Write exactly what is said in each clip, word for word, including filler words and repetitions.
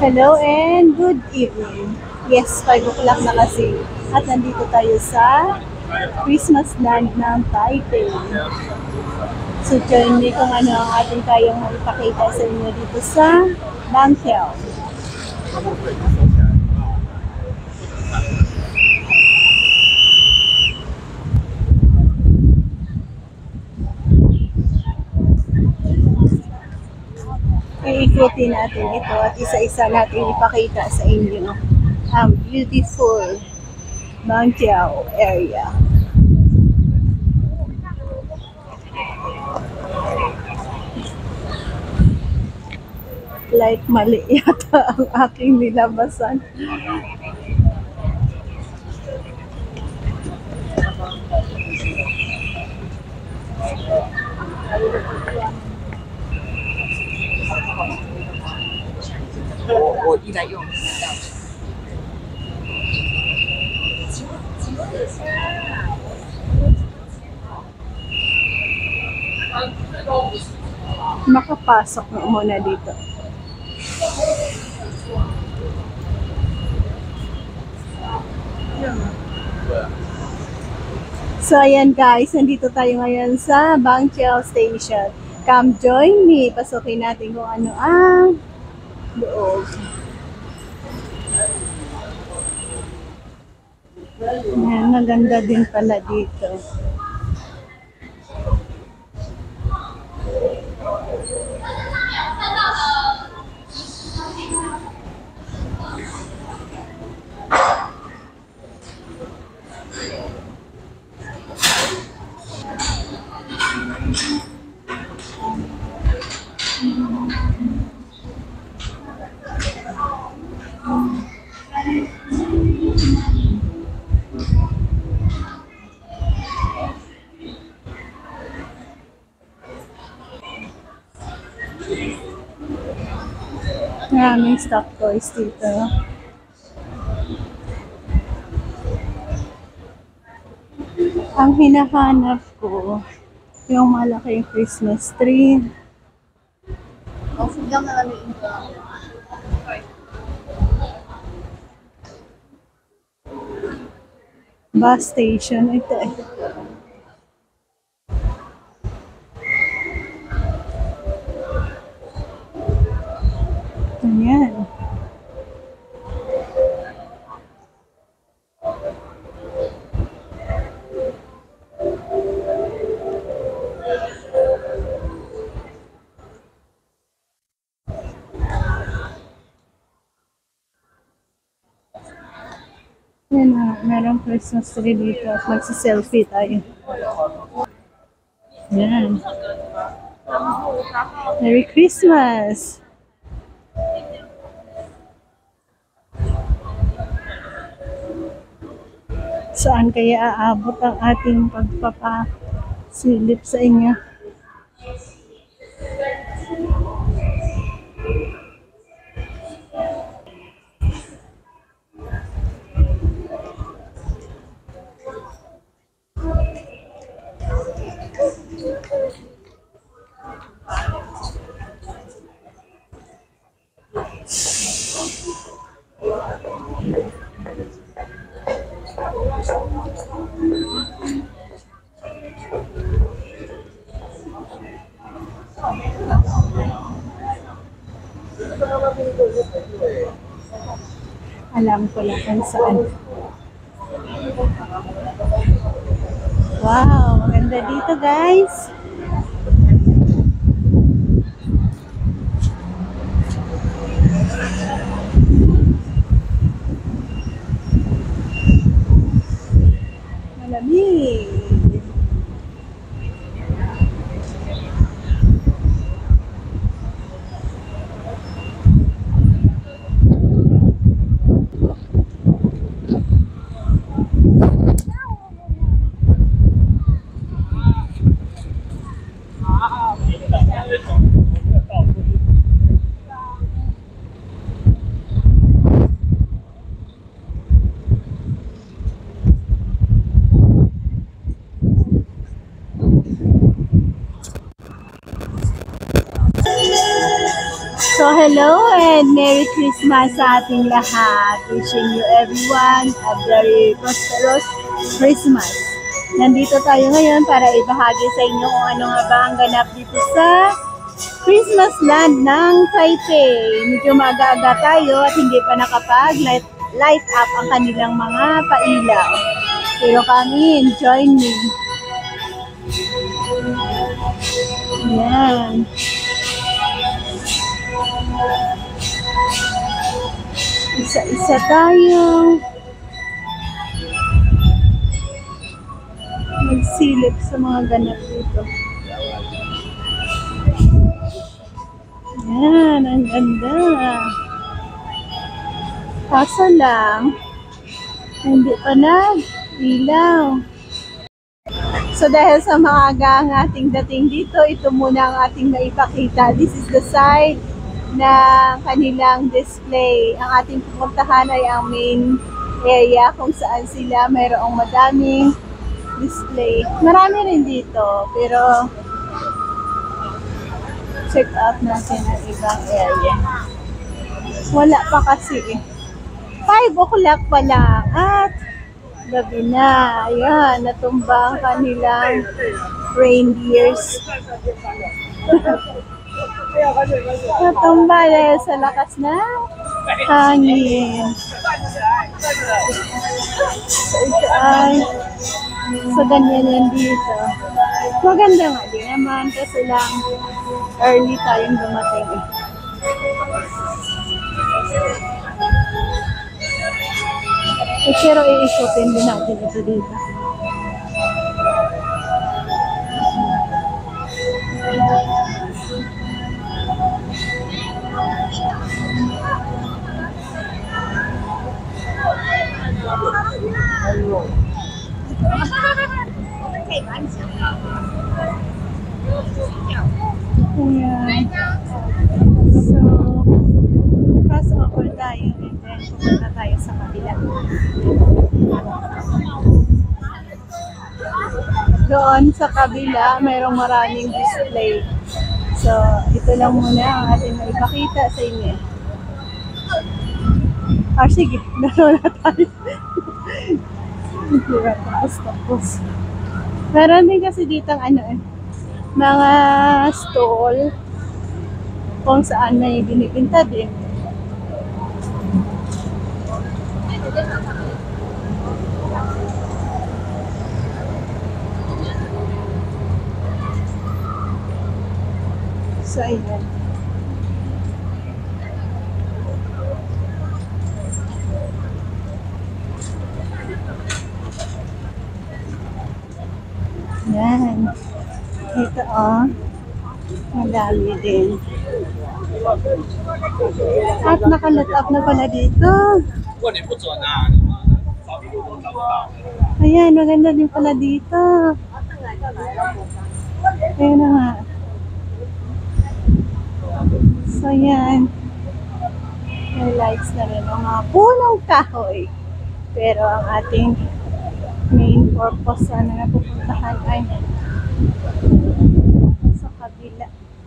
Hello and good evening. Yes, five o'clock na kasi. At nandito tayo sa Christmas land ng Taipei. So join me kung ano ang ating kayang ipakita sa inyo dito sa Bangkok. Iikutin natin ito at isa-isa natin ipakita sa inyo ang beautiful Bangkok area. Like mali yata ang aking nilabasan. Makapasok na muna dito. So ayan guys, nandito tayo ngayon sa Bangkok Station. Come join me. Pasukin natin kung ano ang loob. Ayan, maganda din pala dito. Maraming stock toys dito. Ang hinahanap ko, yung malaking Christmas tree. Bus station, ito eh. Ayan. Yan na, merong Christmas tree dito at magsi-selfie tayo. Yan. Merry Christmas! Saan kaya aabot ang ating pagpapasilip sa inyo? Alam ko lang kung saan. Wow, maganda dito guys. Malamig. Hello and Merry Christmas sa ating lahat. Wishing you everyone a very prosperous Christmas. Nandito tayo ngayon para ibahagi sa inyo kung ano nga ba ang ganap dito sa Christmas land ng Taipei. Medyo maaga-aga tayo at hindi pa nakapag-light light up ang kanilang mga pailaw. Pero kami, join me. Yan. Isa-isa tayo magsilip sa mga ganap dito. Yan, ang ganda. Kaso lang, hindi pa na ilaw. So dahil sa maaga ang ating dating dito, ito muna ang ating maipakita. This is the side ng kanilang display. Ang ating pupuntahan ay ang main area kung saan sila mayroong madaming display. Marami rin dito, pero check out natin ang ibang area. Wala pa kasi eh. five o'clock pa lang at gabi na. Ayan, natumba ang kanilang reindeers. Natumba dahil sa lakas na hangin. So, ito ay so ganyan yan dito. Maganda nga din naman kasi lang early tayong dumating eh. Eh, pero i-isutin din natin ito dito. Ayan. So, cross over tayo and then pupunta tayo sa kabila. Doon sa kabila, mayroong maraming display. So, ito lang muna ang ating maipakita sa inyo. Ah, sige, naroon na tayo. Tapos, tapos. Meron din kasi dito ano eh, mga stall kung saan may binibinta din. So, ayan. Yan. Ito oh. Madami din. At nakalat up na pala dito. Ayan, maganda din pala dito. Ayan na nga. So yan. May lights na rin. Mga punong kahoy. Pero ang ating main purpose na napupuntahan ay sa kabila.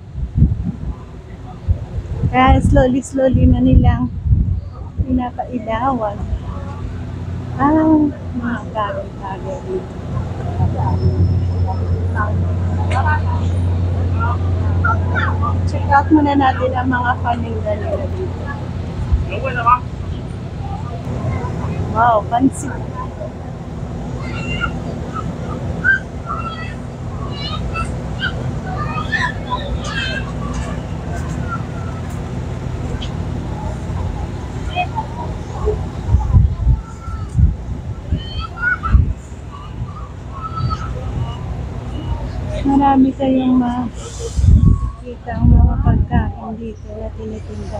Kaya slowly-slowly na nilang pinapailawan ang mga bagay-bagay dito. Check out muna natin ang mga paninda nila dito. Wow, pansit. Marami kayong makikita ang mga pagkain dito na tinitinda.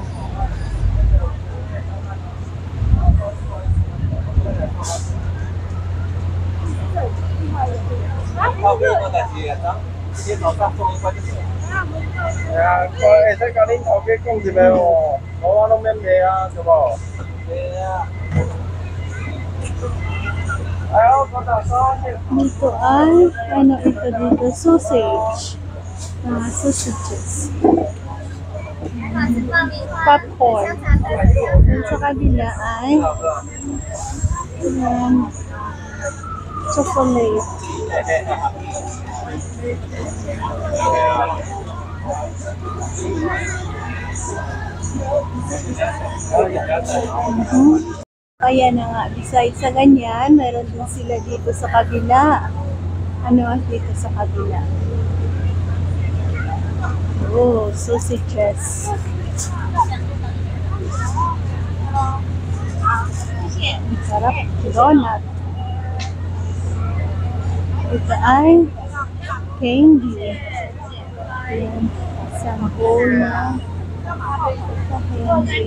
Dito ay, ano ito dito, sausage. Mga sausages. popcorn. At sa kabila ay ayan, chocolate. Mhm. Kaya na nga, besides sa ganyan, meron din sila dito sa kabila. Ano ang dito sa kabila? Oh, sausages. Ang sarap. Donut. Ito ay candy. Ayan. Isang bowl na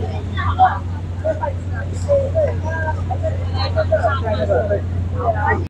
candy.